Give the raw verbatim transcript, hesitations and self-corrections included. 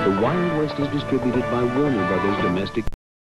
The Wild West is distributed by Warner Brothers Domestic